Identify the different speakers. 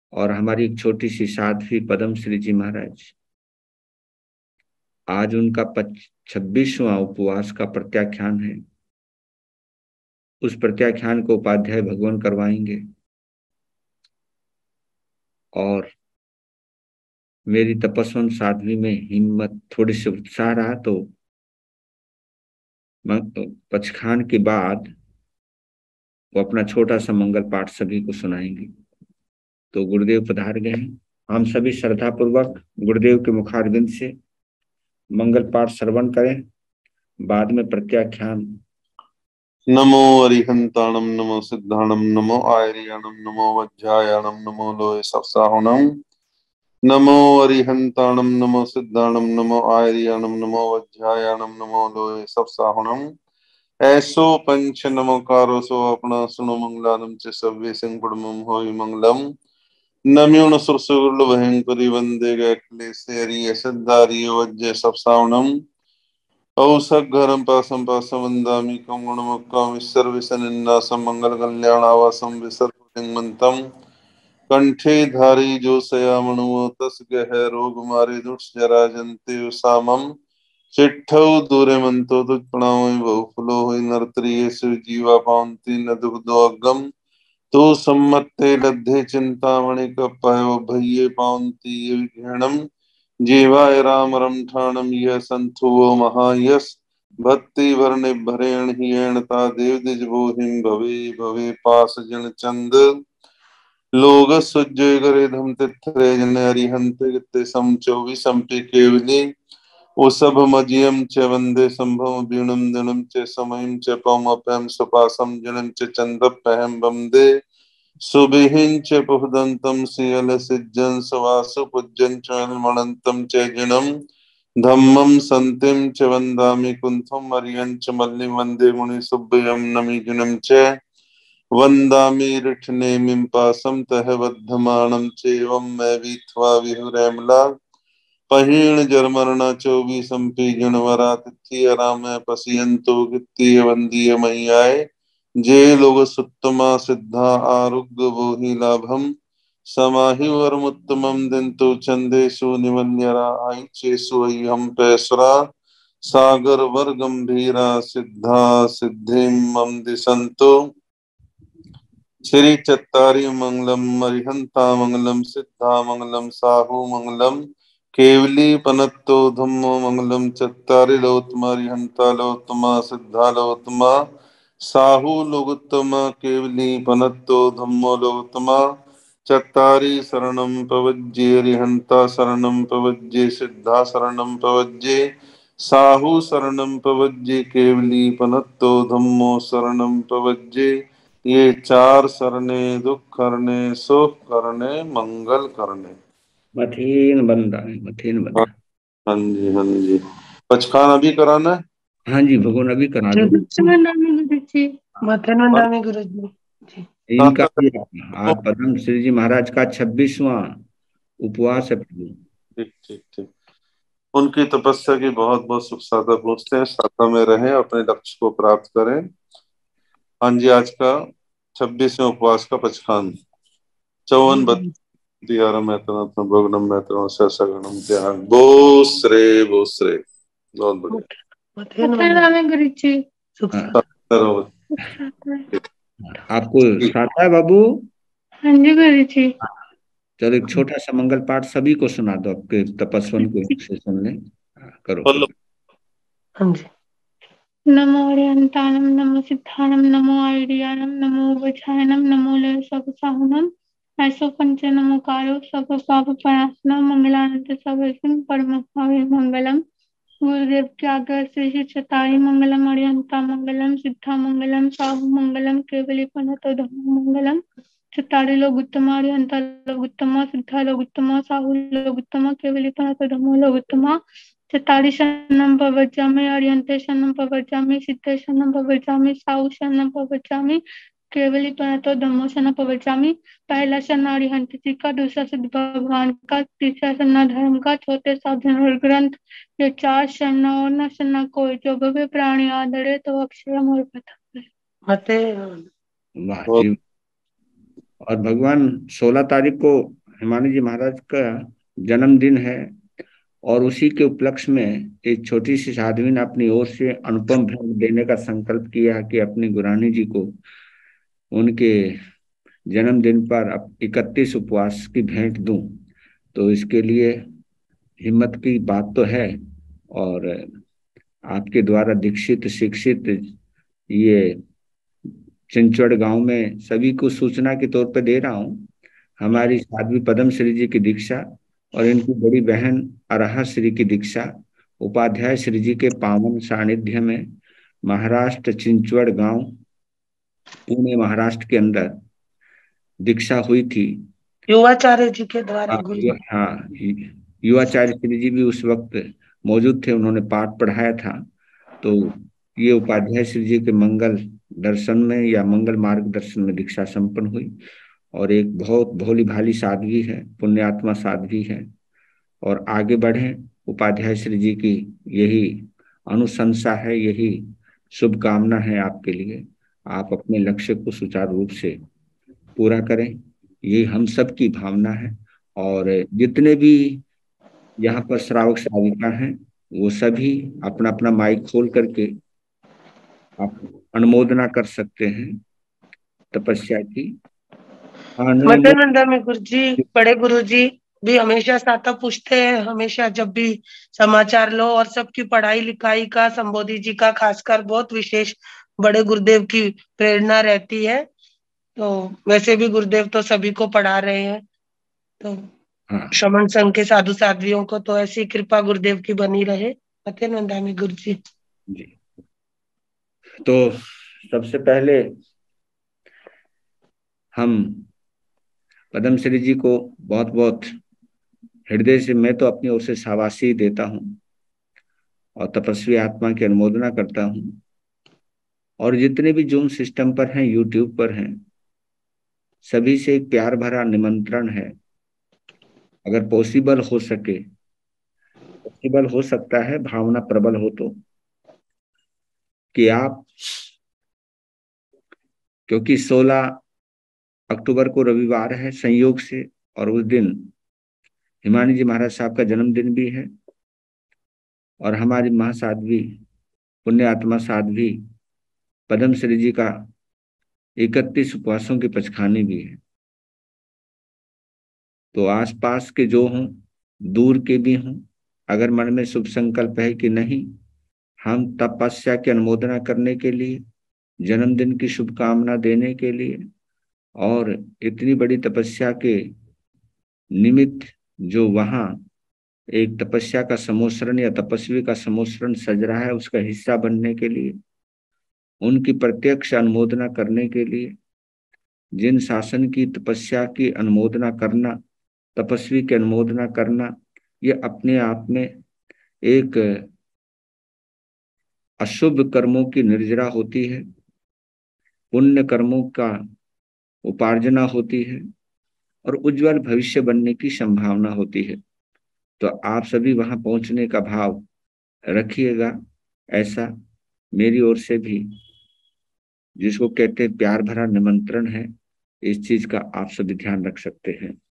Speaker 1: और हमारी एक छोटी सी साध्वी पद्म श्री जी महाराज, आज उनका 26वां उपवास का प्रत्याख्यान है। उस प्रत्याख्यान को उपाध्याय भगवान करवाएंगे। और मेरी तपस्वन साध्वी में हिम्मत, थोड़ी सी उत्साह रहा तो पचखान के बाद वो अपना छोटा सा मंगल पाठ सभी को सुनाएंगे। तो गुरुदेव पधार गए हैं। हम सभी श्रद्धा पूर्वक गुरुदेव के मुखारविंद से मंगल पाठ श्रवण करें, बाद में प्रत्याख्यान।
Speaker 2: नमो अरिहंताणम नमो सिद्धाणम नमो आयर्याणम नमो वज्रायाणम नमो लोय सप्साहुणम। नमो अरिहंताणम नमो सिद्धाणम नमो आयर्याणम नमो वज्रायाणम नमो लोय सप्साहुणम। ऐसो पंच नमोकारो सो अपना सुनो मंगलानम च सव्य सिंह पड़मम होय मंगलम। नम्योन सुरसुल भयंकरी वंदे गए क्लेशे हरि सिद्धारि वज्र सप्साहुणम। औसघ्घरं पासं पासं वन्दामि कं गुणमुक्तं विसर्वसनिन्नासं मङ्गलकल्याणावासं विसर्वलिङ्गमन्तं। कंठे धारी जो सयामणुओ तस गह रोग मारे दुष्टजराजन्ते सामम। चिट्ठौ दूरे मंतो तुझ प्रणामि बहुफुलो होई नरतरिये शिव जीवा पावंती न दुख दोअगम। तो सम्मत्ते लद्धे चिंतामणि कपयो भय्ये पावंती ये विघ्नम। जीवाय राम रमठाणम यह संथुवो महायस। भक्ति वर्णे भरेण हियण ता देव दिज बोहिम भवे भवे पास जन चंद। लोग सुजय करे धम तिथरे जन हरिहंत गिते सम चौबी संपि केवली। ओ सब मजियम च वंदे संभव बीणम दिनम च समयम च पम अपम सुपासम जनम च चंदपहम वंदे। सुबिहिं च पुहदंतम सियल सिज्जन सवासु पुज्जन च मणंतम च जिनम। धम्मं संतिम च वंदामि कुंथम अरियं च मल्लिं वंदे मुनि सुब्बयम नमि जुनम च। वंदामि ऋठनेमिं पासं तह वर्धमानं चैवं मैं वीत्वा विहुरैमला। पहीण जरमरणा चौबी संपी जनवरा तिथि राम पसियंतो गित्तीय वंदीय मैयाय। जे लोग सुत्तमा सिद्धा आरुग्य बोहि लाभम। समाहि वरमुत्तमं दिंतु चंदेशु निवन्यरा आई चेसु हम पैसरा। सागर वर गंभीरा सिद्धा सिद्धिं मम दिसंतो। श्री चत्तारी मंगलम अरिहंता मंगलम सिद्धा मंगलम साहू मंगलम। केवली पनत्तो धम्मो मंगलम चत्तारी लोत्तमा अरिहंता लोत्तमा सिद्धा लोत्तमा। साहू लोगोत्तमा केवली पनत्तो धम्मो लोगोत्तमा। चत्तारी शरणं पवज्ये अरिहंता शरणं पवज्ये सिद्धा शरणं पवज्ये। साहू शरणं पवज्ये केवली पनत्तो धम्मो शरणं पवज्ये। ये चार सरने दुख करने सुख करने मंगल करने।
Speaker 1: मथीन बंदा है, मथीन बंदा।
Speaker 2: हाँ जी हाँ जी। पचखान अभी कराना है।
Speaker 1: हाँ जी भगवान, अभी करा दो।
Speaker 3: गुरु जी।
Speaker 1: इनका भी आज पद्म श्री जी महाराज का 26वां उपवास है प्रभु।
Speaker 2: ठीक ठीक ठीक। उनकी तपस्या की बहुत बहुत शुभ साधना पूछते हैं, साधना में रहें, अपने लक्ष्य को प्राप्त करें। हाँ जी, आज का 26वें उपवास का पचखान। चौवन दियारा मैत्र भोगनम मैत्र सगणम त्याग बोसरे बोसरे। बहुत बढ़िया
Speaker 3: गुरु जी।
Speaker 1: आपको साथा है बाबू?
Speaker 3: हाँ जी गुरु जी।
Speaker 1: चलो एक छोटा सा मंगल पाठ सभी को सुना दो, आपके तपस्वन को से सुन लें। करो करो।
Speaker 3: हाँ जी। नमो अरिहंताणम नमो सिद्धाणम नमो आयर्याणम नमो वज्रायणम नमो लय सप्साहुणम। ऐसो पंच नमोकारो सब पाप प्रणाशनम मंगलानंद सर्वसिं परम मंगलम। गुरुदेव की आज्ञा श्री चताई मंगलम अरिहंता मंगलम सिद्धा मंगलम साहु मंगलम केवली पनतो धम्म मंगलम। चतारी लोग उत्तम अरिहंता लोग उत्तम सिद्धा लोग उत्तम साहु लोग उत्तम केवली पनतो धम्मो लोग उत्तम। चतारी शरणं प्रव्रजामि अरिहन्ते शरणं प्रव्रजामि सिद्धे शरणं प्रव्रजामि साहु शरणं प्रव्रजामि केवली पनतो धम्मो शरणं प्रव्रजामि। पहला शरण अरिहंत जी का, दूसरा सिद्ध भगवान का, तीसरा शरण धर्म का, चौथे साधन और ग्रंथ। ये चार शरण और न शरण कोई, जो भव्य प्राणी आदरे तो अक्षरम और
Speaker 1: वाह जी। और भगवान 16 तारीख को हिमानी जी महाराज का जन्मदिन है और उसी के उपलक्ष्य में एक छोटी सी साध्वी ने अपनी ओर से अनुपम भेंट देने का संकल्प किया कि अपनी गुरानी जी को उनके जन्मदिन पर 31 उपवास की भेंट दूं। तो इसके लिए हिम्मत की बात तो है, और आपके द्वारा दीक्षित शिक्षित ये चिंचवड़ गांव में सभी को सूचना के तौर पर दे रहा हूँ। हमारी साध्वी पद्म श्री जी की दीक्षा और इनकी बड़ी बहन अराहा श्री की दीक्षा उपाध्याय श्री जी के पावन सानिध्य में महाराष्ट्र चिंचवड़ गांव पुणे महाराष्ट्र के अंदर दीक्षा हुई थी।
Speaker 4: युवाचार्य जी के द्वारा गुरु जी।
Speaker 1: हाँ, युवाचार्य श्री जी भी उस वक्त मौजूद थे, उन्होंने पाठ पढ़ाया था। तो ये उपाध्याय श्री जी के मंगल दर्शन में या मंगल मार्ग दर्शन में दीक्षा संपन्न हुई। और एक बहुत भोली भाली साध्वी है, पुण्यात्मा साध्वी है, और आगे बढ़े उपाध्याय श्री जी की यही अनुशंसा है, यही शुभकामना है आपके लिए। आप अपने लक्ष्य को सुचारू रूप से पूरा करें, ये हम सब की भावना है। और जितने भी यहाँ पर श्रावक श्राविका हैं वो सभी अपना अपना माइक खोल करके आप अनुमोदना कर सकते हैं तपस्या की।
Speaker 4: मध्यानंदा में गुरु जी, बड़े गुरु जी भी हमेशा साथा पूछते हैं, हमेशा जब भी समाचार लो, और सबकी पढ़ाई लिखाई का संबोधि जी का खासकर बहुत विशेष बड़े गुरुदेव की प्रेरणा रहती है। तो वैसे भी गुरुदेव तो सभी को पढ़ा रहे हैं, तो
Speaker 1: हाँ
Speaker 4: श्रमण संघ के साधु साध्वियों को तो ऐसी कृपा गुरुदेव की बनी रहे। मध्यानंदा में गुरु जी।
Speaker 1: तो सबसे पहले हम पद्म श्री जी को बहुत बहुत हृदय से, मैं तो अपनी ओर से शाबाशी देता हूँ और तपस्वी आत्मा की अनुमोदना करता हूँ। और जितने भी जूम सिस्टम पर हैं, यूट्यूब पर हैं, सभी से एक प्यार भरा निमंत्रण है, अगर पॉसिबल हो सके, पॉसिबल हो सकता है, भावना प्रबल हो तो, कि आप, क्योंकि 16 अक्टूबर को रविवार है संयोग से, और उस दिन हिमानी जी महाराज साहब का जन्मदिन भी है, और हमारी महासाध्वी पुण्य आत्मा साध्वी पद्म श्री जी का 31 उपवासों की पचखानी भी है। तो आसपास के जो हों, दूर के भी हों, अगर मन में शुभ संकल्प है कि नहीं, हम तपस्या की अनुमोदना करने के लिए, जन्मदिन की शुभकामना देने के लिए, और इतनी बड़ी तपस्या के निमित्त जो वहां एक तपस्या का समोसरण या तपस्वी का समोसरण सज रहा है, उसका हिस्सा बनने के लिए, उनकी प्रत्यक्ष अनुमोदना करने के लिए, जिन शासन की तपस्या की अनुमोदना करना, तपस्वी की अनुमोदना करना, ये अपने आप में एक अशुभ कर्मों की निर्जरा होती है, पुण्य कर्मों का उपार्जना होती है, और उज्जवल भविष्य बनने की संभावना होती है। तो आप सभी वहां पहुंचने का भाव रखिएगा। ऐसा मेरी ओर से भी, जिसको कहते हैं प्यार भरा निमंत्रण है, इस चीज का आप सभी ध्यान रख सकते हैं।